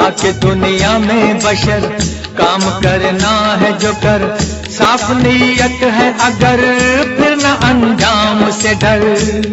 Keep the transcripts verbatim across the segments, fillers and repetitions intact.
आके दुनिया में बशर काम करना है जो कर, साफ नीयत है अगर फिर न अंजाम से डर।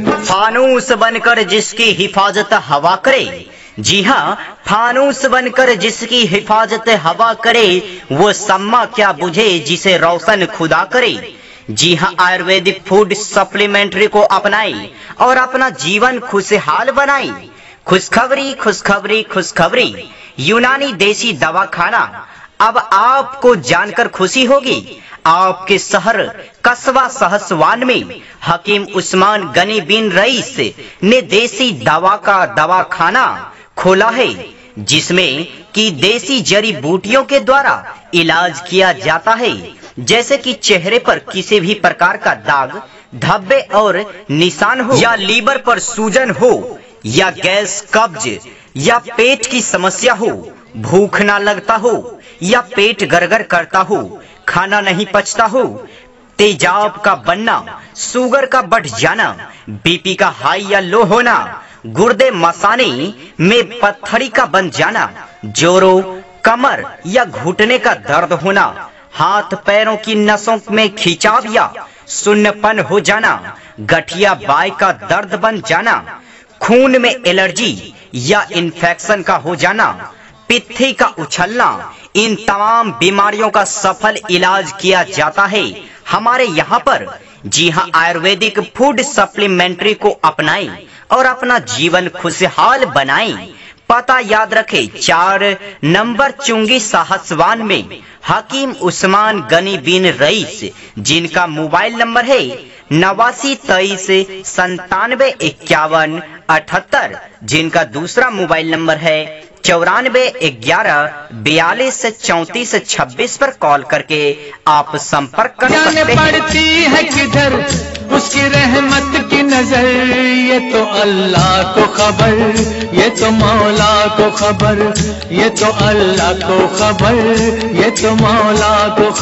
फानूस बनकर जिसकी हिफाजत हवा करे, जी हाँ फानूस बनकर जिसकी हिफाजत हवा करे, वो सम्मा क्या बुझे जिसे रोशन खुदा करे। जी हाँ आयुर्वेदिक फूड सप्लीमेंट्री को अपनाई और अपना जीवन खुशहाल बनाई। खुशखबरी खुशखबरी खुशखबरी, यूनानी देसी दवा खाना अब आपको जानकर खुशी होगी। आपके शहर कस्बा सहसवान में हकीम उस्मान गनी बिन रईस ने देसी दवा का दवा खाना खोला है, जिसमें कि देसी जड़ी बूटियों के द्वारा इलाज किया जाता है, जैसे कि चेहरे पर किसी भी प्रकार का दाग, धब्बे और निशान हो, या लीवर पर सूजन हो, या गैस कब्ज या पेट की समस्या हो, भूख ना लगता हो, या पेट गरगर करता हो, खाना नहीं पचता हो, तेजाब का बनना, शुगर का बढ़ जाना, बीपी का हाई या लो होना, गुर्दे मसाने में पत्थरी का बन जाना, जोड़ों, कमर या घुटने का दर्द होना, हाथ पैरों की नसों में खिंचाव या सुन्नपन हो जाना, गठिया बाय का दर्द बन जाना, खून में एलर्जी या इन्फेक्शन का हो जाना, पित्ती का उछलना, इन तमाम बीमारियों का सफल इलाज किया जाता है हमारे यहाँ पर। जी हाँ आयुर्वेदिक फूड सप्लीमेंट्री को अपनाएं और अपना जीवन खुशहाल बनाएं। पता याद रखें, चार नंबर चुंगी साहसवान में हकीम उस्मान गनी बिन रईस, जिनका मोबाइल नंबर है नवासी तेईस संतानवे इक्यावन अठहत्तर, जिनका दूसरा मोबाइल नंबर है चौरानवे ग्यारह बयालीस चौतीस छब्बीस पर कॉल करके आप संपर्क कर सकते हैं। पड़ती है किधर उसकी रहमत की नजर, ये तो अल्लाह को खबर, ये तो मौला को खबर, ये तो अल्लाह को खबर, ये तो मौला को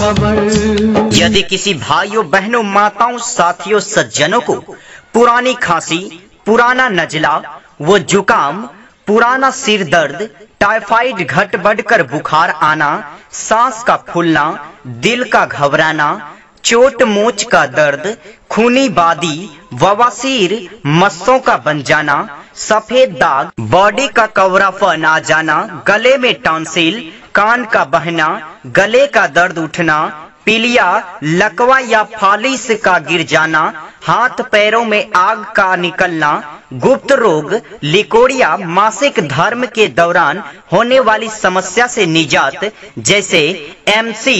खबर। यदि किसी भाइयों बहनों माताओं साथियों सज्जनों को पुरानी खांसी, पुराना नजला व जुकाम, पुराना सिर दर्द, टाइफाइड घट बढ़कर बुखार आना, सांस का फूलना, दिल का घबराना, चोट मोच का दर्द, खूनी बादी, बवासीर, मस्सों का बन जाना, सफेद दाग, बॉडी का कवरापन आ जाना, गले में टॉन्सिल, कान का बहना, गले का दर्द उठना, पीलिया, लकवा या फालिस का गिर जाना, हाथ पैरों में आग का निकलना, गुप्त रोग, लिकोरिया, मासिक धर्म के दौरान होने वाली समस्या से निजात, जैसे एमसी,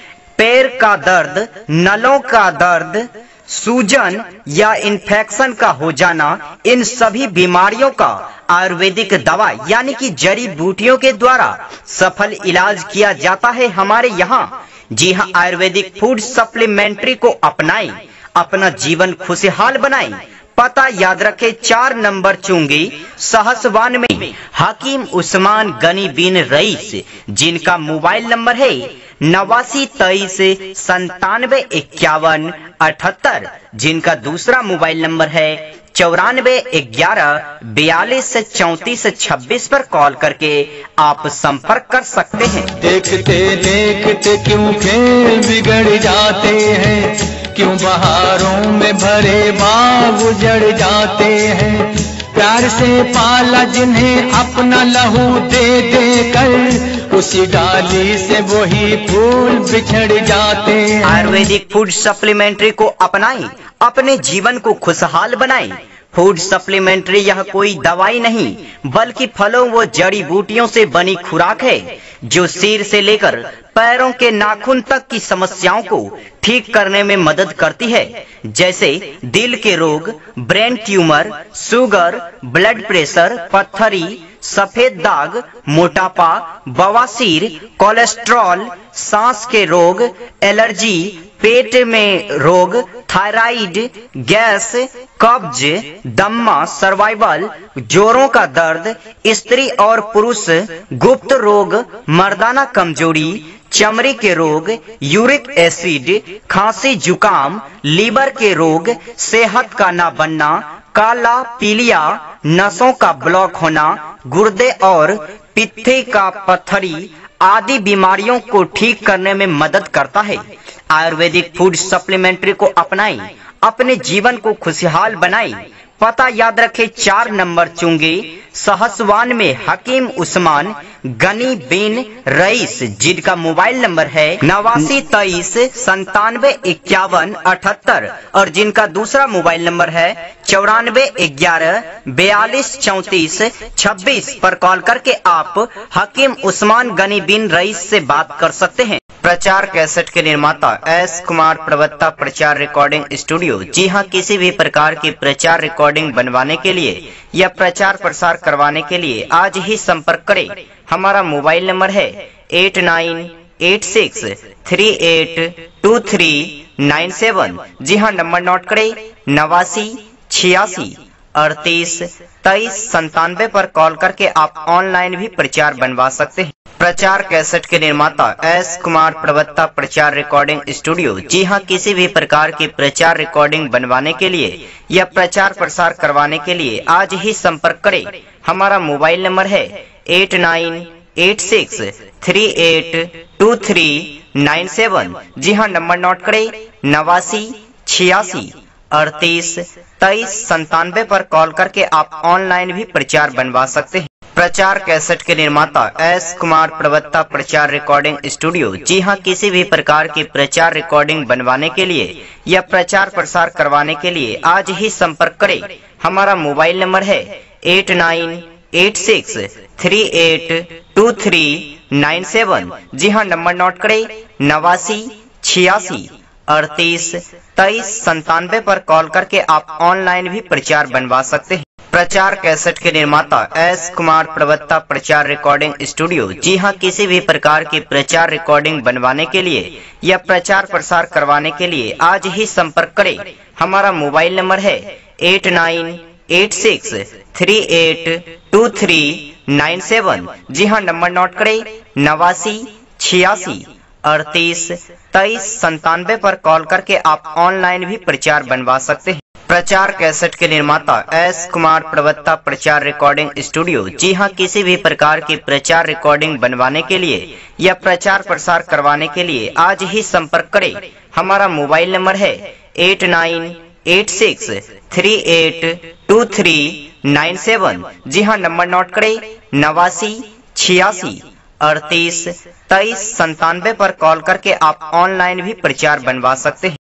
पैर का दर्द, नलों का दर्द, सूजन या इन्फेक्शन का हो जाना, इन सभी बीमारियों का आयुर्वेदिक दवा यानी कि जड़ी बूटियों के द्वारा सफल इलाज किया जाता है हमारे यहाँ। जी हाँ आयुर्वेदिक फूड सप्लीमेंट्री को अपनाएं, अपना जीवन खुशहाल बनाएं। पता याद रखें, चार नंबर चुंगी सहसवान में हकीम उस्मान गनी बिन रईस, जिनका मोबाइल नंबर है नवासी तेईस संतानवे इक्यावन अठहत्तर, जिनका दूसरा मोबाइल नंबर है चौरानवे ग्यारह बयालीस चौतीस छब्बीस पर कॉल करके आप संपर्क कर सकते हैं। देखते देखते क्यों खेल बिगड़ जाते हैं, क्यों बहारों में भरे बाग उजड़ जाते हैं, प्यार से पाला जिन्हें अपना लहू दे दे कर, उसी डाली से वही फूल बिछड़ जाते हैं। आयुर्वेदिक फूड सप्लीमेंट्री को अपनाएं, अपने जीवन को खुशहाल बनाएं। फूड सप्लीमेंट्री यह कोई दवाई नहीं बल्कि फलों व जड़ी बूटियों से बनी खुराक है, जो सिर से लेकर पैरों के नाखून तक की समस्याओं को ठीक करने में मदद करती है, जैसे दिल के रोग, brain tumour, sugar, blood pressure, पत्थरी, सफेद दाग, मोटापा, बवासीर, कोलेस्ट्रॉल, सांस के रोग, एलर्जी, पेट में रोग, थायराइड, गैस, कब्ज, दम्मा, सर्वाइवल, जोड़ों का दर्द, स्त्री और पुरुष गुप्त रोग, मर्दाना कमजोरी, चमड़ी के रोग, यूरिक एसिड, खांसी जुकाम, लीवर के रोग, सेहत का ना बनना, काला पीलिया, नसों का ब्लॉक होना, गुर्दे और पित्ते का पत्थरी आदि बीमारियों को ठीक करने में मदद करता है। आयुर्वेदिक फूड सप्लीमेंट्री को अपनाएं, अपने जीवन को खुशहाल बनाएं। पता याद रखें, चार नंबर चुंगी, सहसवान में हकीम उस्मान गनी बिन रईस, जिनका मोबाइल नंबर है नवासी तेईस संतानवे इक्यावन अठहत्तर और जिनका दूसरा मोबाइल नंबर है चौरानवे ग्यारह बयालीस चौतीस छब्बीस पर कॉल करके आप हकीम उस्मान गनी बिन रईस से बात कर सकते हैं। प्रचार कैसेट के निर्माता एस कुमार, प्रवक्ता प्रचार रिकॉर्डिंग स्टूडियो। जी हाँ, किसी भी प्रकार की प्रचार रिकॉर्डिंग बनवाने के लिए या प्रचार प्रसार करवाने के लिए आज ही संपर्क करें। हमारा मोबाइल नंबर है eight nine eight six three eight two three nine seven. जी हाँ, नंबर नोट करें, नवासी छियासी अड़तीस तेईस संतानवे पर कॉल करके आप ऑनलाइन भी प्रचार बनवा सकते हैं। प्रचार कैसेट के निर्माता एस कुमार, प्रवक्ता प्रचार रिकॉर्डिंग स्टूडियो। जी हाँ, किसी भी प्रकार की प्रचार रिकॉर्डिंग बनवाने के लिए या प्रचार प्रसार करवाने के लिए आज ही संपर्क करें। हमारा मोबाइल नंबर है eight nine eight six three eight two three nine seven. जी हाँ, नंबर नोट करें, नवासी छियासी अड़तीस तेईस संतानवे पर कॉल करके आप ऑनलाइन भी प्रचार बनवा सकते हैं। प्रचार कैसेट के निर्माता एस कुमार, प्रवक्ता प्रचार रिकॉर्डिंग स्टूडियो। जी हाँ, किसी भी प्रकार की प्रचार रिकॉर्डिंग बनवाने के लिए या प्रचार प्रसार करवाने के लिए आज ही संपर्क करें। हमारा मोबाइल नंबर है eight nine eight six three eight two three nine seven. जी हाँ, नंबर नोट करें, नवासी छियासी अड़तीस तेईस संतानवे पर कॉल करके आप ऑनलाइन भी प्रचार बनवा सकते हैं। प्रचार कैसेट के निर्माता एस कुमार, प्रवक्ता प्रचार रिकॉर्डिंग स्टूडियो। जी हाँ, किसी भी प्रकार की प्रचार रिकॉर्डिंग बनवाने के लिए या प्रचार प्रसार करवाने के लिए आज ही संपर्क करें। हमारा मोबाइल नंबर है eight nine eight six three eight two three nine seven. जी हाँ, नंबर नोट करें, नवासी छियासी अड़तीस तेईस संतानवे पर कॉल करके आप ऑनलाइन भी प्रचार बनवा सकते हैं। प्रचार कैसेट के निर्माता एस कुमार, प्रवक्ता प्रचार रिकॉर्डिंग स्टूडियो। जी हाँ, किसी भी प्रकार की प्रचार रिकॉर्डिंग बनवाने के लिए या प्रचार प्रसार करवाने के लिए आज ही संपर्क करें। हमारा मोबाइल नंबर है eight nine eight six three eight two three nine seven. जी हाँ, नंबर नोट करें, नवासी छियासी अड़तीस तेईस संतानवे पर कॉल करके आप ऑनलाइन भी प्रचार बनवा सकते हैं।